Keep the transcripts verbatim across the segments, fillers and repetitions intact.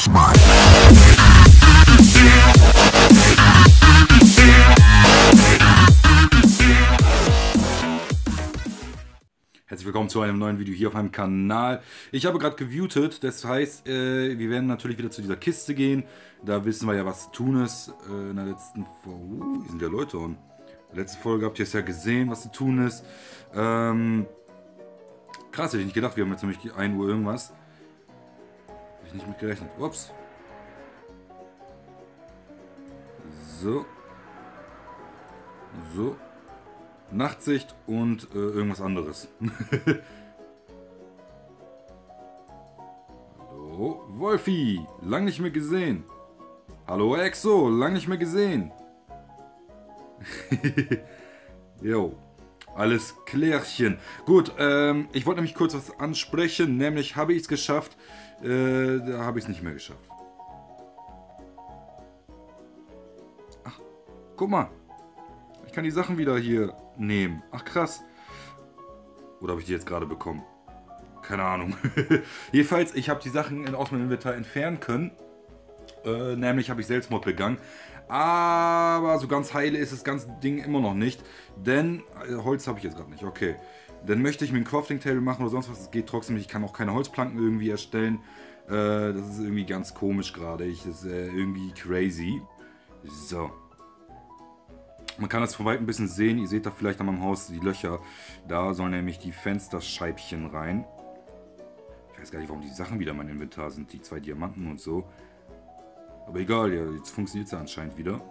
Flashback. Herzlich willkommen zu einem neuen Video hier auf meinem Kanal. Ich habe gerade gewutet, das heißt, äh, wir werden natürlich wieder zu dieser Kiste gehen. Da wissen wir ja, was zu tun ist. Äh, in der letzten Folge, uh, hier sind ja Leute und in der letzten Folge habt ihr es ja gesehen, was zu tun ist. Ähm, krass, hätte ich nicht gedacht, wir haben jetzt nämlich ein Uhr irgendwas. Hätte ich nicht mit gerechnet. Ups. So. So. Nachtsicht und äh, irgendwas anderes. Hallo, Wolfi, lang nicht mehr gesehen. Hallo, Exo, lang nicht mehr gesehen. Jo, alles klärchen. Gut, ähm, ich wollte nämlich kurz was ansprechen, nämlich habe ich es geschafft, äh, da habe ich es nicht mehr geschafft. Ach, guck mal. Ich kann die Sachen wieder hier nehmen. Ach krass. Oder habe ich die jetzt gerade bekommen? Keine Ahnung. Jedenfalls, ich habe die Sachen aus meinem Inventar entfernen können. Äh, nämlich habe ich Selbstmord begangen. Aber so ganz heile ist das ganze Ding immer noch nicht. Denn äh, Holz habe ich jetzt gerade nicht. Okay. Dann möchte ich mir ein Crafting Table machen oder sonst was. Das geht trotzdem nicht. Ich kann auch keine Holzplanken irgendwie erstellen. Äh, das ist irgendwie ganz komisch gerade. Das ist äh, irgendwie crazy. So. Man kann das von weitem ein bisschen sehen, ihr seht da vielleicht an meinem Haus die Löcher, da sollen nämlich die Fensterscheibchen rein. Ich weiß gar nicht, warum die Sachen wieder in meinem Inventar sind, die zwei Diamanten und so. Aber egal, ja, jetzt funktioniert es ja anscheinend wieder.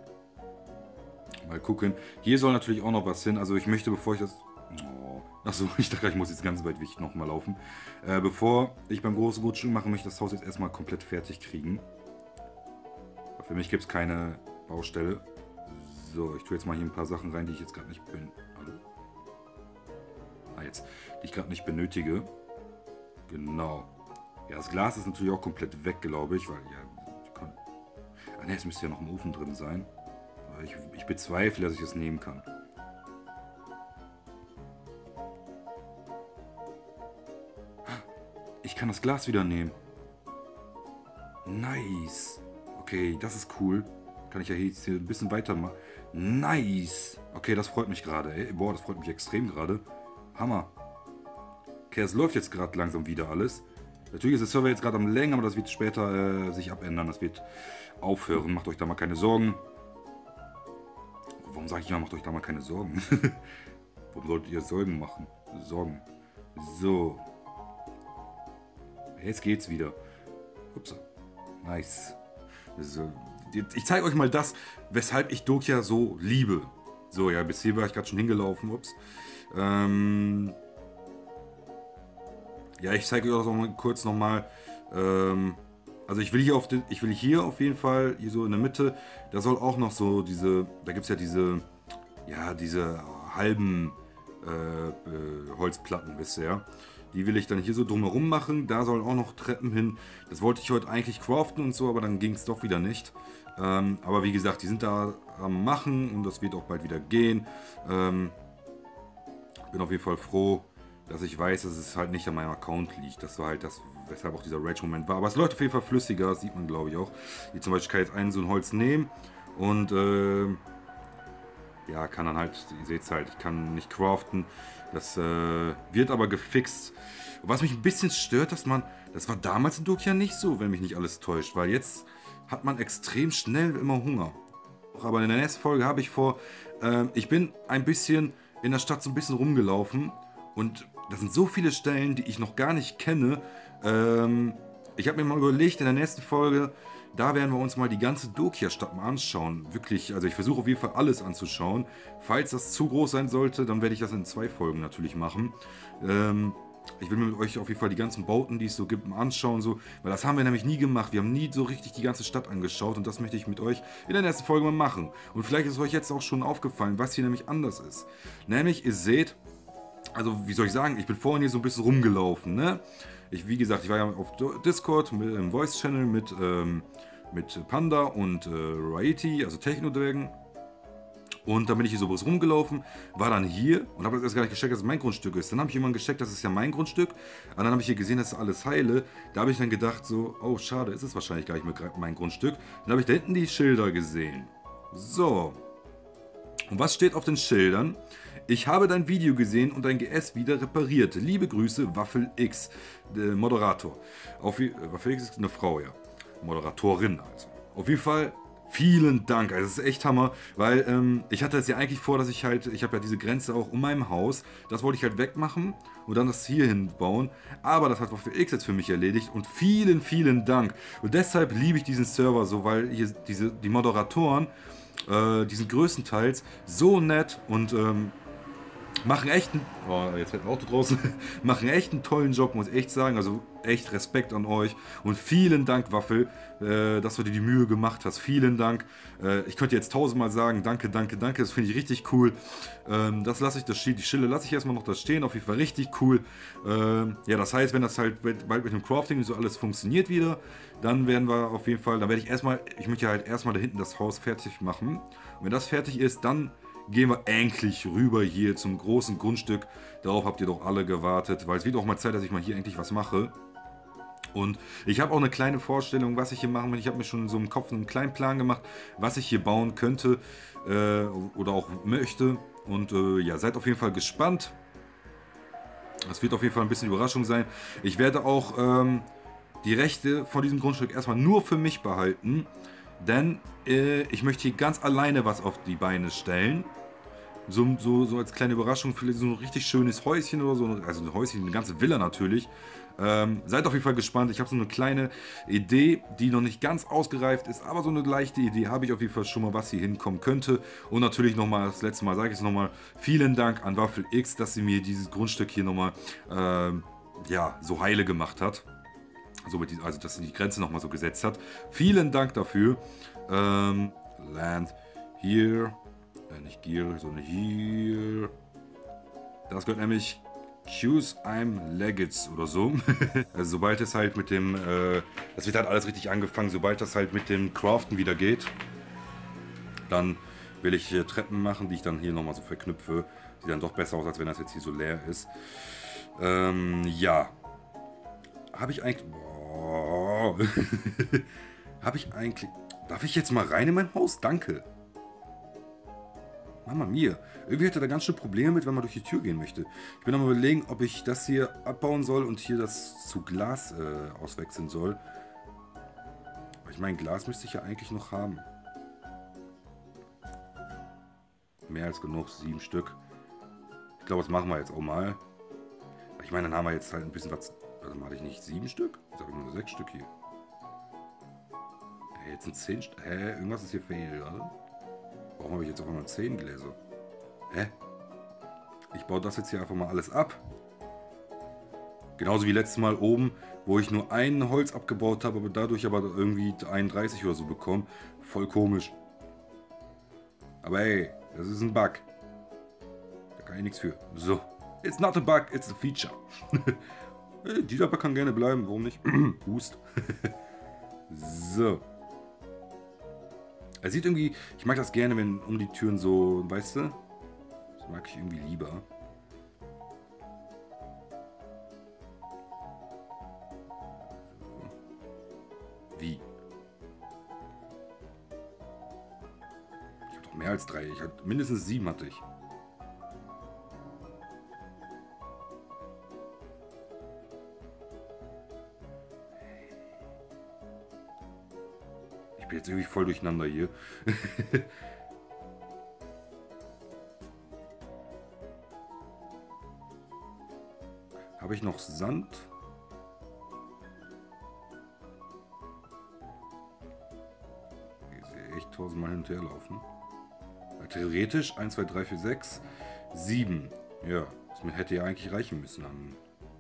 Mal gucken. Hier soll natürlich auch noch was hin, also ich möchte, bevor ich das... Oh, achso, ich dachte, ich muss jetzt ganz weit weg nochmal laufen. Äh, bevor ich beim großen Grundstück mache, möchte ich das Haus jetzt erstmal komplett fertig kriegen. Aber für mich gibt es keine Baustelle. So, ich tue jetzt mal hier ein paar Sachen rein, die ich jetzt gerade nicht bin. Hallo? Ah, jetzt. Die ich gerade nicht benötige. Genau. Ja, das Glas ist natürlich auch komplett weg, glaube ich, weil ja. Die kann... Ah ne, es müsste ja noch im Ofen drin sein. Aber ich, ich bezweifle, dass ich es nehmen kann. Ich kann das Glas wieder nehmen. Nice. Okay, das ist cool. Kann ich ja jetzt hier ein bisschen weitermachen. Nice. Okay, das freut mich gerade. Boah, das freut mich extrem gerade. Hammer. Okay, es läuft jetzt gerade langsam wieder alles. Natürlich ist der Server jetzt gerade am Längen, aber das wird später äh, sich abändern. Das wird aufhören. Macht euch da mal keine Sorgen. Warum sage ich immer, macht euch da mal keine Sorgen? Warum solltet ihr Sorgen machen? Sorgen. So. Jetzt geht's wieder. Ups. Nice. So. Ich zeige euch mal das, weshalb ich Dokia so liebe. So, ja, bis hier war ich gerade schon hingelaufen. Ups. Ähm ja, ich zeige euch auch noch mal kurz nochmal. Ähm also ich will hier auf den, ich will hier auf jeden Fall, hier so in der Mitte, da soll auch noch so diese, da gibt es ja diese, ja, diese halben äh, Holzplatten bisher. Die will ich dann hier so drumherum machen. Da sollen auch noch Treppen hin. Das wollte ich heute eigentlich craften und so, aber dann ging es doch wieder nicht. Ähm, aber wie gesagt, die sind da am Machen und das wird auch bald wieder gehen. Ähm, bin auf jeden Fall froh, dass ich weiß, dass es halt nicht an meinem Account liegt. Das war halt das, weshalb auch dieser Rage-Moment war. Aber es läuft auf jeden Fall flüssiger, das sieht man, glaube ich, auch. Wie zum Beispiel kann ich jetzt einen so ein Holz nehmen und äh, ja, kann dann halt, ihr seht es halt, ich kann nicht craften. Das äh, wird aber gefixt. Was mich ein bisschen stört, dass man, das war damals in Dokia nicht so, wenn mich nicht alles täuscht, weil jetzt hat man extrem schnell immer Hunger. Aber in der nächsten Folge habe ich vor, äh, ich bin ein bisschen in der Stadt so ein bisschen rumgelaufen und da sind so viele Stellen, die ich noch gar nicht kenne. Ähm, ich habe mir mal überlegt, in der nächsten Folge, da werden wir uns mal die ganze Dokia-Stadt mal anschauen. Wirklich, also ich versuche auf jeden Fall alles anzuschauen. Falls das zu groß sein sollte, dann werde ich das in zwei Folgen natürlich machen. Ähm, ich will mit euch auf jeden Fall die ganzen Bauten, die es so gibt, mal anschauen. So, weil das haben wir nämlich nie gemacht. Wir haben nie so richtig die ganze Stadt angeschaut. Und das möchte ich mit euch in der nächsten Folge mal machen. Und vielleicht ist euch jetzt auch schon aufgefallen, was hier nämlich anders ist. Nämlich, ihr seht, also wie soll ich sagen, ich bin vorhin hier so ein bisschen rumgelaufen, ne? Ich, wie gesagt, ich war ja auf Discord mit, im Voice-Channel mit, ähm, mit Panda und äh, Raiti, also Techno-Dragon. Und dann bin ich hier so bloß rumgelaufen, war dann hier und habe erst gar nicht gecheckt, dass es mein Grundstück ist. Dann habe ich irgendwann gecheckt, das ist ja mein Grundstück. Und dann habe ich hier gesehen, das ist alles heile. Da habe ich dann gedacht so, oh schade, ist es wahrscheinlich gar nicht mehr mein Grundstück. Dann habe ich da hinten die Schilder gesehen. So. Und was steht auf den Schildern? Ich habe dein Video gesehen und dein G S wieder repariert. Liebe Grüße, Waffel X, der Moderator. Auf, äh, Waffel X ist eine Frau, ja. Moderatorin also. Auf jeden Fall vielen Dank, also das ist echt Hammer, weil ähm, ich hatte es ja eigentlich vor, dass ich halt, ich habe ja diese Grenze auch um meinem Haus, das wollte ich halt wegmachen und dann das hier hinbauen, aber das hat Waffel X jetzt für mich erledigt und vielen, vielen Dank. Und deshalb liebe ich diesen Server so, weil hier diese, die Moderatoren, äh, die sind größtenteils so nett und ähm, machen echt einen, oh, jetzt fährt ein Auto draußen, machen echt einen tollen Job, muss ich echt sagen, also echt Respekt an euch und vielen Dank, Waffel, äh, dass du dir die Mühe gemacht hast, vielen Dank. Äh, ich könnte jetzt tausendmal sagen, danke, danke, danke, das finde ich richtig cool. Ähm, das lasse ich, das steht, die Schille lasse ich erstmal noch da stehen, auf jeden Fall richtig cool. Ähm, ja, das heißt, wenn das halt bald mit dem Crafting so alles funktioniert wieder, dann werden wir auf jeden Fall, dann werde ich erstmal, ich möchte halt erstmal da hinten das Haus fertig machen und wenn das fertig ist, dann gehen wir endlich rüber hier zum großen Grundstück. Darauf habt ihr doch alle gewartet, weil es wird auch mal Zeit, dass ich mal hier endlich was mache. Und ich habe auch eine kleine Vorstellung, was ich hier machen will. Ich habe mir schon so im Kopf einen kleinen Plan gemacht, was ich hier bauen könnte äh, oder auch möchte. Und äh, ja, seid auf jeden Fall gespannt. Das wird auf jeden Fall ein bisschen Überraschung sein. Ich werde auch ähm, die Rechte von diesem Grundstück erstmal nur für mich behalten. Denn äh, ich möchte hier ganz alleine was auf die Beine stellen. So, so, so als kleine Überraschung, vielleicht so ein richtig schönes Häuschen oder so. Also ein Häuschen, eine ganze Villa natürlich. Ähm, seid auf jeden Fall gespannt. Ich habe so eine kleine Idee, die noch nicht ganz ausgereift ist. Aber so eine leichte Idee habe ich auf jeden Fall schon mal, was hier hinkommen könnte. Und natürlich nochmal, das letzte Mal sage ich es nochmal, vielen Dank an Waffel X, dass sie mir dieses Grundstück hier nochmal ähm, ja, so heile gemacht hat. So mit die, also dass sie die Grenze nochmal so gesetzt hat. Vielen Dank dafür. Ähm, Land hier. Äh, nicht hier, sondern hier. Das gehört nämlich Choose I'm Legates oder so. Also sobald es halt mit dem, äh, das wird halt alles richtig angefangen, sobald das halt mit dem Craften wieder geht, dann will ich äh, Treppen machen, die ich dann hier nochmal so verknüpfe. Sieht dann doch besser aus, als wenn das jetzt hier so leer ist. Ähm, ja. Habe ich eigentlich... Oh. Habe ich eigentlich... Darf ich jetzt mal rein in mein Haus? Danke. Mama mia. Irgendwie hätte er da ganz schön Probleme mit, wenn man durch die Tür gehen möchte. Ich bin am Überlegen, ob ich das hier abbauen soll und hier das zu Glas äh, auswechseln soll. Aber ich meine, Glas müsste ich ja eigentlich noch haben. Mehr als genug, sieben Stück. Ich glaube, das machen wir jetzt auch mal. Ich meine, dann haben wir jetzt halt ein bisschen was... Warte mal, hatte ich nicht sieben Stück? Jetzt habe ich nur sechs Stück hier. Hey, jetzt sind zehn Stück. Hä? Irgendwas ist hier fehl, oder? Warum habe ich jetzt auf einmal zehn Gläser? Hä? Ich baue das jetzt hier einfach mal alles ab. Genauso wie letztes Mal oben, wo ich nur ein Holz abgebaut habe, aber dadurch aber irgendwie einunddreißig oder so bekommen. Voll komisch. Aber hey, das ist ein Bug. Da kann ich nichts für. So. It's not a bug, it's a feature. Dieser Bug kann gerne bleiben, warum nicht? Hust. So. Er sieht irgendwie, ich mag das gerne, wenn um die Türen so, weißt du? Das mag ich irgendwie lieber. So. Wie? Ich habe doch mehr als drei. Ich hatte mindestens sieben hatte ich. Ich bin jetzt irgendwie voll durcheinander hier. Habe ich noch Sand? Ich sehe echt tausendmal hin und her laufen. Ja, theoretisch eins, zwei, drei, vier, sechs, sieben. Ja, das hätte ja eigentlich reichen müssen. An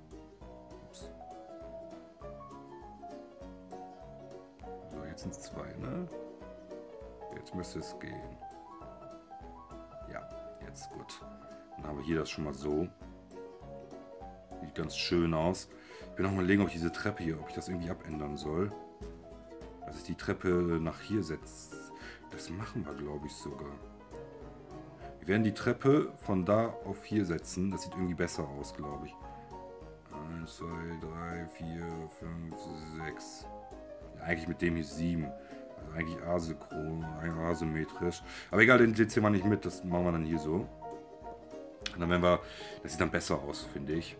Jetzt sind es zwei, ne? Jetzt müsste es gehen. Ja, jetzt gut. Dann haben wir hier das schon mal so. Sieht ganz schön aus. Ich bin auch mal überlegen, ob ich diese Treppe hier, ob ich das irgendwie abändern soll. Dass ich die Treppe nach hier setze. Das machen wir, glaube ich, sogar. Wir werden die Treppe von da auf hier setzen. Das sieht irgendwie besser aus, glaube ich. eins, zwei, drei, vier, fünf, sechs. Ja, eigentlich mit dem hier sieben. Also eigentlich asynchron, asymmetrisch. Aber egal, den ziehen wir nicht mit. Das machen wir dann hier so. Und dann werden wir... Das sieht dann besser aus, finde ich.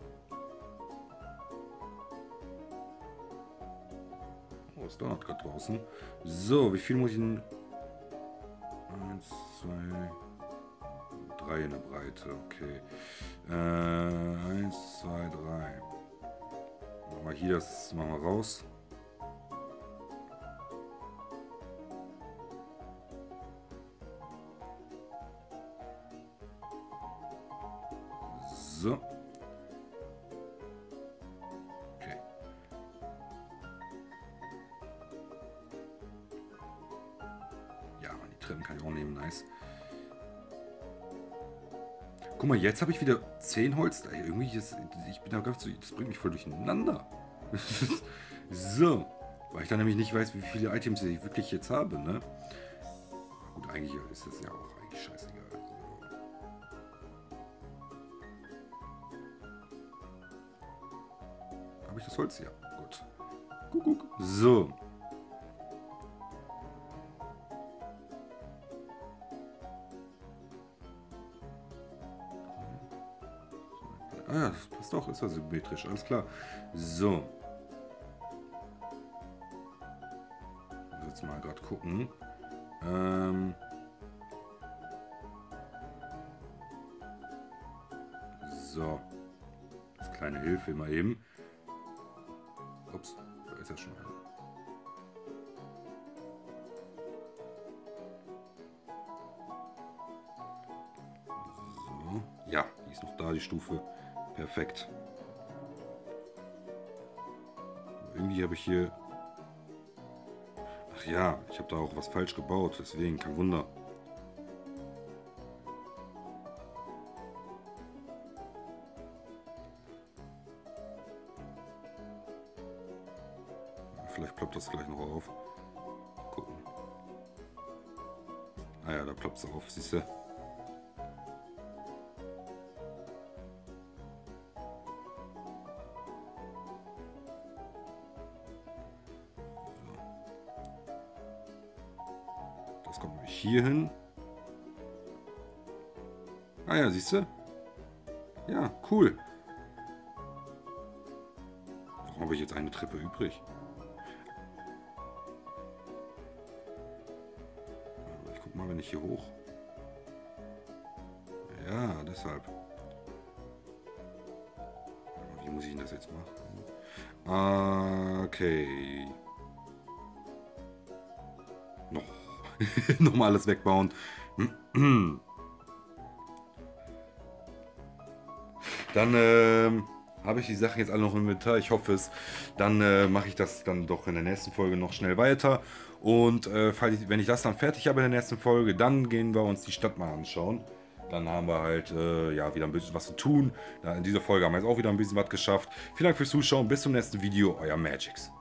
Oh, es donnert gerade draußen. So, wie viel muss ich denn... eins, zwei... drei in der Breite, okay. Äh, eins, zwei, drei. Machen wir hier das, machen wir raus. So. Okay. Ja, die Treppen kann ich auch nehmen, nice. Guck mal, jetzt habe ich wieder zehn Holz. Ey, irgendwie ist, ich bin da ganz so, das bringt mich voll durcheinander. So, weil ich dann nämlich nicht weiß, wie viele Items ich wirklich jetzt habe, ne? Gut, eigentlich ist das ja auch eigentlich scheißegal. So. Habe ich das Holz? Ja, gut. Guck, guck. So. Ah ja, das passt doch, ist ja symmetrisch, alles klar. So. Ich muss jetzt mal gerade gucken. Ähm. So. Das kleine Hilfe mal eben. Ups, da ist ja schon eine. So. Ja, die ist noch da, die Stufe. Perfekt. Irgendwie habe ich hier... Ach ja, ich habe da auch was falsch gebaut, deswegen, kein Wunder. Vielleicht ploppt das gleich noch auf. Gucken. Ah ja, da ploppt es auf, siehst du? Das kommt nämlich hier hin. Ah ja, siehst du? Ja, cool. Warum habe ich jetzt eine Treppe übrig? Ich guck mal, wenn ich hier hoch. Ja, deshalb. Wie muss ich denn das jetzt machen? Okay. Noch. Nochmal alles wegbauen. Dann ähm, habe ich die Sachen jetzt alle noch im Inventar. Ich hoffe es. Dann äh, mache ich das dann doch in der nächsten Folge noch schnell weiter. Und äh, falls ich, wenn ich das dann fertig habe in der nächsten Folge, dann gehen wir uns die Stadt mal anschauen. Dann haben wir halt äh, ja, wieder ein bisschen was zu tun. In dieser Folge haben wir jetzt auch wieder ein bisschen was geschafft. Vielen Dank fürs Zuschauen. Bis zum nächsten Video. Euer Magix.